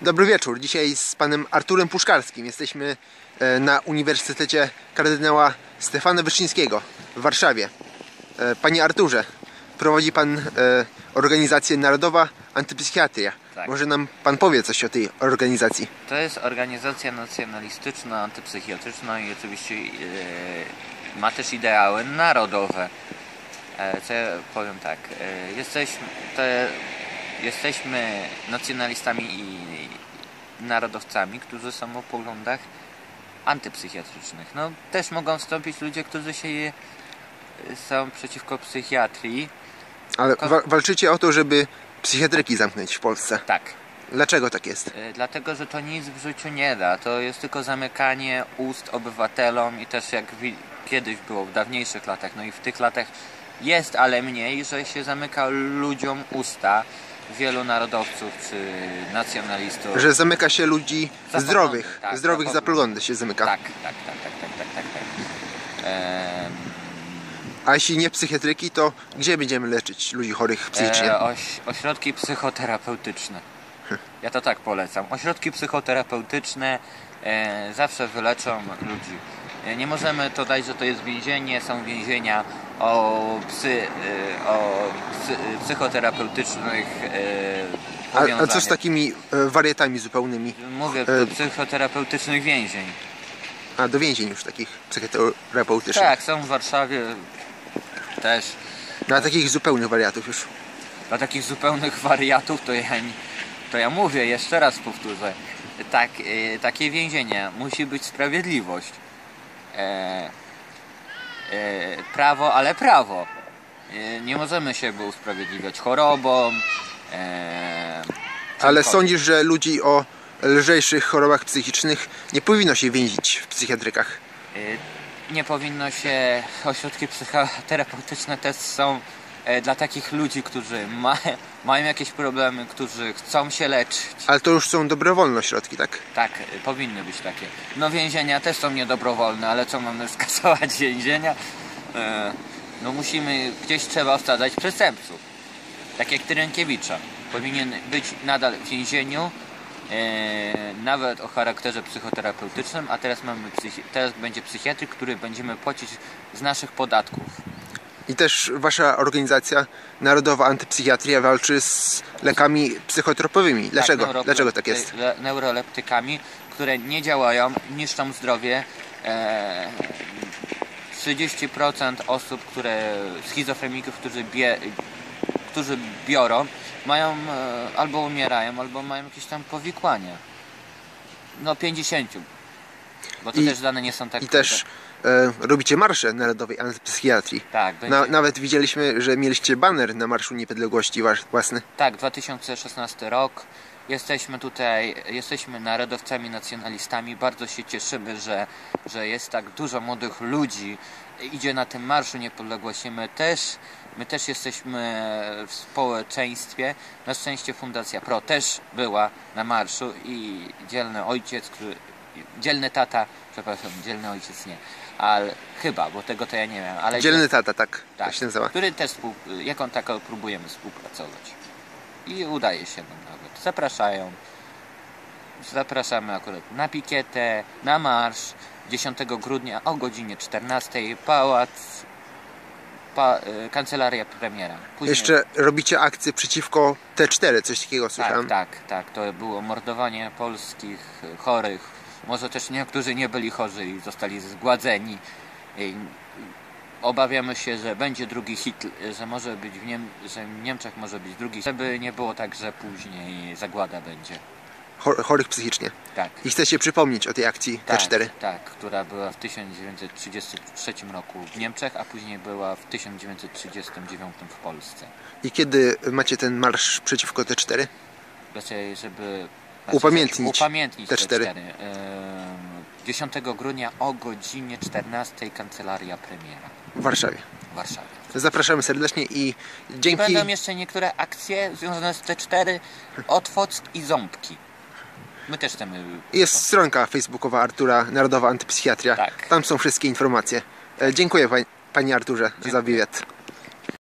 Dobry wieczór. Dzisiaj z panem Arturem Puszkarskim jesteśmy na Uniwersytecie Kardynała Stefana Wyszyńskiego w Warszawie. Panie Arturze, prowadzi pan organizację Narodowa Antypsychiatria. Tak. Może nam pan powie coś o tej organizacji? To jest organizacja nacjonalistyczna, antypsychiatryczna i oczywiście ma też ideały narodowe. Co ja powiem tak, jesteśmy nacjonalistami i narodowcami, którzy są o poglądach antypsychiatrycznych. No, też mogą wstąpić ludzie, którzy są przeciwko psychiatrii. Ale walczycie o to, żeby psychiatryki zamknąć w Polsce. Tak. Dlaczego tak jest? Dlatego, że to nic w życiu nie da. To jest tylko zamykanie ust obywatelom i też jak kiedyś było w dawniejszych latach, no i w tych latach jest, ale mniej, że się zamyka ludziom usta. Wielu narodowców czy nacjonalistów. Że zamyka się ludzi zdrowych. Tak, zdrowych za poglądy się zamyka. Tak. A jeśli nie psychiatryki, to gdzie będziemy leczyć ludzi chorych psychicznie? Ośrodki psychoterapeutyczne. Ja to tak polecam. Ośrodki psychoterapeutyczne zawsze wyleczą ludzi. Nie możemy to dać, że to jest więzienie, są więzienia o psychoterapeutycznych a co z takimi wariatami zupełnymi? Mówię psychoterapeutycznych więzień. A do więzień już takich psychoterapeutycznych? Tak, są w Warszawie też. Dla takich zupełnych wariatów już? Dla takich zupełnych wariatów to ja mówię, jeszcze raz powtórzę. Takie więzienie musi być sprawiedliwość. Prawo, ale prawo. Nie możemy się usprawiedliwiać chorobą. Ale sądzisz, że ludzi o lżejszych chorobach psychicznych nie powinno się więzić w psychiatrykach? Nie powinno się. Ośrodki psychoterapeutyczne też są dla takich ludzi, którzy mają jakieś problemy, którzy chcą się leczyć. Ale to już są dobrowolne ośrodki, tak? Tak, powinny być takie. No więzienia też są niedobrowolne, ale co, mamy skasować więzienia? No musimy, gdzieś trzeba osadzać przestępców. Tak jak Tyrynkiewicza. Powinien być nadal w więzieniu, nawet o charakterze psychoterapeutycznym, a teraz będzie psychiatryk, który będziemy płacić z naszych podatków. I też wasza organizacja Narodowa Antypsychiatria walczy z lekami psychotropowymi. Dlaczego? Tak, Dlaczego tak jest? Neuroleptykami, które nie działają, niszczą zdrowie. 30% osób, schizofreników, którzy biorą, mają albo umierają, albo mają jakieś tam powikłania. No 50. Bo to też dane nie są tak. I też robicie marsze Narodowej Antypsychiatrii. Tak. Nawet widzieliśmy, że mieliście baner na Marszu Niepodległości własny. Tak, 2016 rok. Jesteśmy narodowcami, nacjonalistami. Bardzo się cieszymy, że jest tak dużo młodych ludzi. Idzie na tym Marszu Niepodległości. My też jesteśmy w społeczeństwie. Na szczęście Fundacja PRO też była na marszu i dzielny ojciec nie, ale chyba, bo tego to ja nie wiem. Ale dzielny tata, tak się nazywa. Który też, jaką taką próbujemy współpracować. I udaje się nam nawet. Zapraszamy akurat na pikietę, na marsz 10 grudnia o godzinie 14, Kancelaria Premiera. Później... Jeszcze robicie akcję przeciwko T4, coś takiego słyszałem. Tak. To było mordowanie polskich chorych. Może też niektórzy nie byli chorzy i zostali zgładzeni. Obawiamy się, że będzie drugi Hitler, że może być że w Niemczech może być drugi, żeby nie było tak, że później zagłada będzie. Chorych psychicznie. Tak. I chcecie przypomnieć o tej akcji T4. Tak, która była w 1933 roku w Niemczech, a później była w 1939 w Polsce. I kiedy macie ten marsz przeciwko T4? Żeby upamiętnić T4. 10 grudnia o godzinie 14 Kancelaria Premiera. W Warszawie. Zapraszamy serdecznie i dzięki. Będą jeszcze niektóre akcje związane z T4, Otwock i Ząbki. My też chcemy. Jest stronka facebookowa Artura Narodowa Antypsychiatria. Tak. Tam są wszystkie informacje. Dziękuję panie Arturze za wywiad.